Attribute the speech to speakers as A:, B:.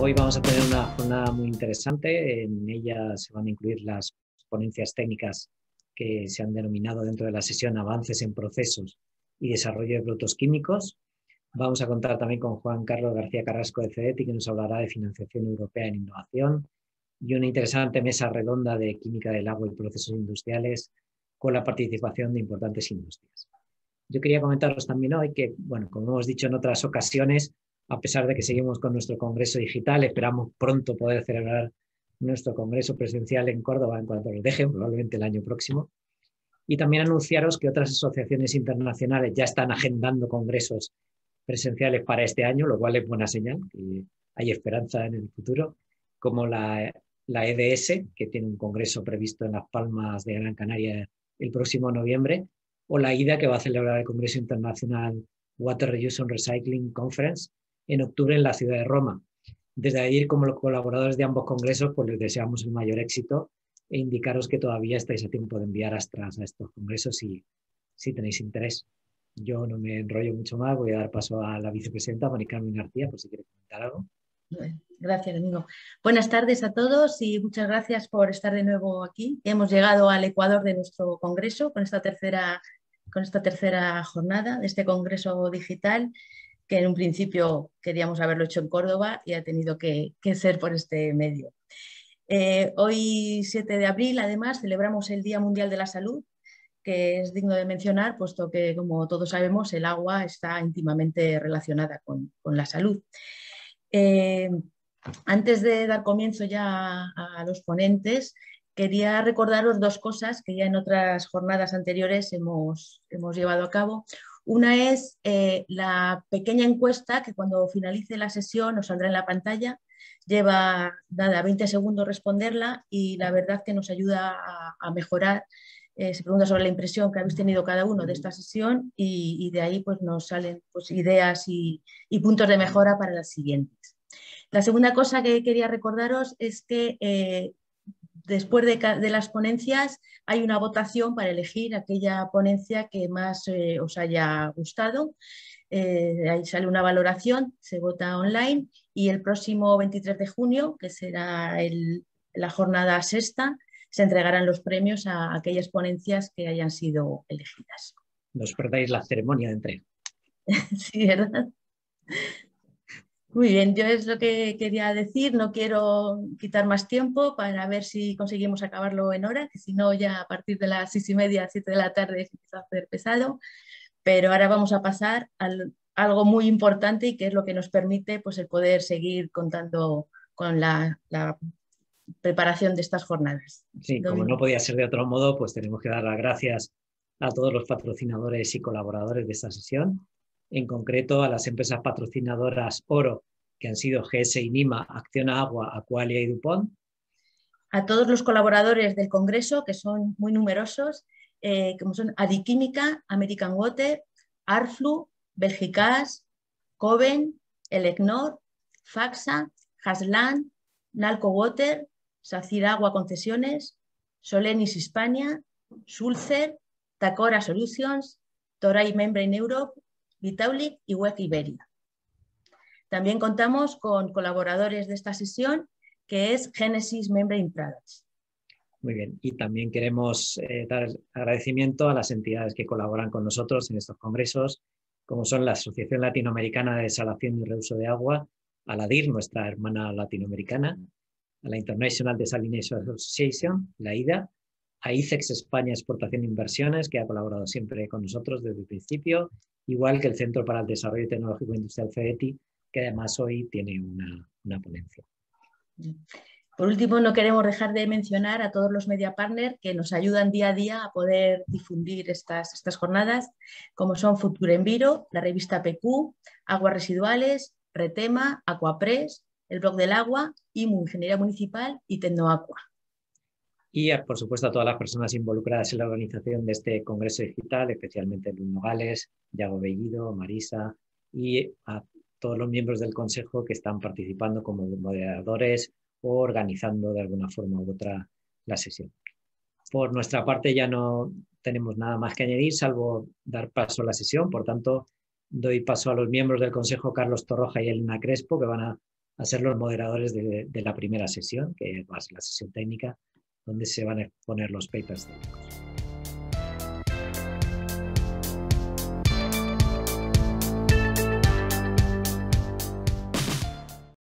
A: Hoy vamos a tener una jornada muy interesante. En ella se van a incluir las ponencias técnicas que se han denominado dentro de la sesión Avances en Procesos y Desarrollo de Productos Químicos. Vamos a contar también con Juan Carlos García Carrasco de CEDETI, que nos hablará de financiación europea en innovación, y una interesante mesa redonda de química del agua y procesos industriales con la participación de importantes industrias. Yo quería comentaros también hoy que, bueno, como hemos dicho en otras ocasiones, a pesar de que seguimos con nuestro congreso digital, esperamos pronto poder celebrar nuestro congreso presencial en Córdoba en cuanto nos dejen, probablemente el año próximo. Y también anunciaros que otras asociaciones internacionales ya están agendando congresos presenciales para este año, lo cual es buena señal, que hay esperanza en el futuro, como la EDS, que tiene un congreso previsto en Las Palmas de Gran Canaria el próximo noviembre, o la IDA, que va a celebrar el Congreso Internacional Water Reuse and Recycling Conference en octubre en la ciudad de Roma. Desde ahí, como los colaboradores de ambos congresos, pues les deseamos el mayor éxito e indicaros que todavía estáis a tiempo de enviar astras a estos congresos si tenéis interés. Yo no me enrollo mucho más, voy a dar paso a la vicepresidenta, Mari Carmen García, por si quiere comentar algo.
B: Gracias, Domingo. Buenas tardes a todos y muchas gracias por estar de nuevo aquí. Hemos llegado al ecuador de nuestro congreso con esta tercera jornada de este congreso digital, que en un principio queríamos haberlo hecho en Córdoba y ha tenido que ser por este medio. Hoy, 7 de abril, además, celebramos el Día Mundial de la Salud, que es digno de mencionar, puesto que, como todos sabemos, el agua está íntimamente relacionada con la salud. Antes de dar comienzo ya a los ponentes, quería recordaros dos cosas que ya en otras jornadas anteriores hemos llevado a cabo. Una es la pequeña encuesta que cuando finalice la sesión os saldrá en la pantalla. Lleva 20 segundos responderla y la verdad que nos ayuda a mejorar. Se pregunta sobre la impresión que habéis tenido cada uno de esta sesión y de ahí pues, nos salen pues, ideas y puntos de mejora para las siguientes. La segunda cosa que quería recordaros es que después de las ponencias hay una votación para elegir aquella ponencia que más os haya gustado. Ahí sale una valoración, se vota online y el próximo 23 de junio, que será la jornada sexta, se entregarán los premios a aquellas ponencias que hayan sido elegidas.
A: No os perdáis la ceremonia de entrega.
B: Sí, ¿verdad? Muy bien, yo es lo que quería decir, no quiero quitar más tiempo para ver si conseguimos acabarlo en hora, que si no ya a partir de las 6:30, 7 de la tarde se empieza a hacer pesado, pero ahora vamos a pasar a algo muy importante y que es lo que nos permite pues, el poder seguir contando con la preparación de estas jornadas.
A: Sí, como no podía ser de otro modo, pues tenemos que dar las gracias a todos los patrocinadores y colaboradores de esta sesión, en concreto a las empresas patrocinadoras Oro, que han sido GS y Nima, Acciona Agua, Aqualia y DuPont.
B: A todos los colaboradores del Congreso, que son muy numerosos, como son Adiquímica, American Water, Arflu, Belgicas, Coven, Elecnor, Faxa, Haslan, Nalco Water, Sacir Agua Concesiones, Solenis Hispania, Sulzer, Tacora Solutions, Toray Membrane Europe, Vitaulic y WEC Iberia. También contamos con colaboradores de esta sesión, que es Genesis Membrane Products.
A: Muy bien, y también queremos dar agradecimiento a las entidades que colaboran con nosotros en estos congresos, como son la Asociación Latinoamericana de Desalación y Reuso de Agua, a la DIR, nuestra hermana latinoamericana, a la International Desalination Association, la IDA, a ICEX España Exportación e Inversiones, que ha colaborado siempre con nosotros desde el principio, igual que el Centro para el Desarrollo Tecnológico Industrial CEDETI, que además hoy tiene una ponencia.
B: Por último, no queremos dejar de mencionar a todos los media partners que nos ayudan día a día a poder difundir estas jornadas, como son Futurenviro, la revista PQ, Aguas Residuales, Retema, Aquapress, el Blog del Agua, IMU, Ingeniería Municipal y Tecnoaqua.
A: Y, por supuesto, a todas las personas involucradas en la organización de este congreso digital, especialmente Luis Nogales, Yago Bellido, Marisa, y a todos los miembros del Consejo que están participando como moderadores o organizando de alguna forma u otra la sesión. Por nuestra parte ya no tenemos nada más que añadir, salvo dar paso a la sesión. Por tanto, doy paso a los miembros del Consejo, Carlos Torroja y Elena Crespo, que van a a ser los moderadores de la primera sesión, que va a ser la sesión técnica, donde se van a exponer los papers técnicos.